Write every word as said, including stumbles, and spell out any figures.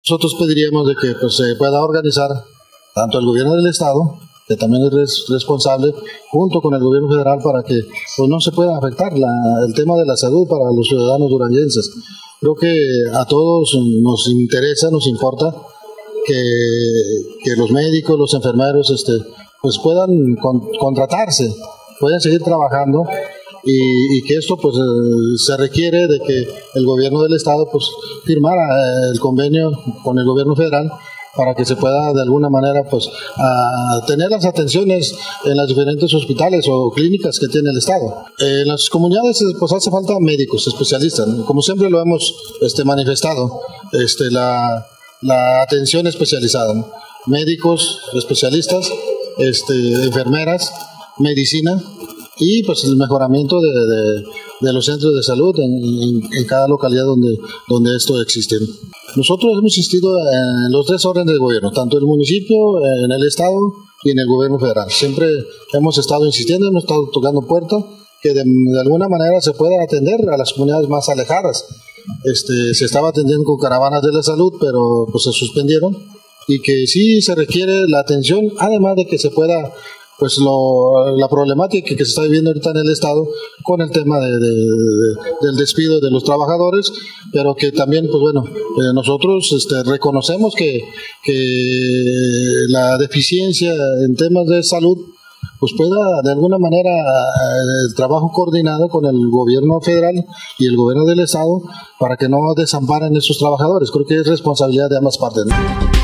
Nosotros pediríamos de que pues, se pueda organizar tanto el gobierno del estado, que también es responsable, junto con el gobierno federal, para que pues, no se pueda afectar la, el tema de la salud para los ciudadanos duranguenses. Creo que a todos nos interesa, nos importa que, que los médicos, los enfermeros este, pues puedan con, contratarse, puedan seguir trabajando y, y que esto pues eh, se requiere de que el gobierno del estado pues firmara eh, el convenio con el gobierno federal para que se pueda de alguna manera pues a tener las atenciones en los diferentes hospitales o clínicas que tiene el estado. En las comunidades pues hace falta médicos especialistas, ¿no? Como siempre lo hemos este, manifestado, este, la, la atención especializada, ¿no? Médicos especialistas, este, enfermeras, medicina y pues el mejoramiento de, de, de los centros de salud en, en, en cada localidad donde, donde esto existe. Nosotros hemos insistido en los tres órdenes de gobierno, tanto en el municipio, en el estado y en el gobierno federal. Siempre hemos estado insistiendo, hemos estado tocando puertas, que de, de alguna manera se pueda atender a las comunidades más alejadas. Este, se estaba atendiendo con caravanas de la salud, pero pues se suspendieron, y que sí se requiere la atención, además de que se pueda pues lo, la problemática que se está viviendo ahorita en el estado con el tema de, de, de, del despido de los trabajadores, pero que también pues bueno eh, nosotros este, reconocemos que, que la deficiencia en temas de salud pues pueda de alguna manera el trabajo coordinado con el gobierno federal y el gobierno del estado para que no desamparen a esos trabajadores. Creo que es responsabilidad de ambas partes, ¿no?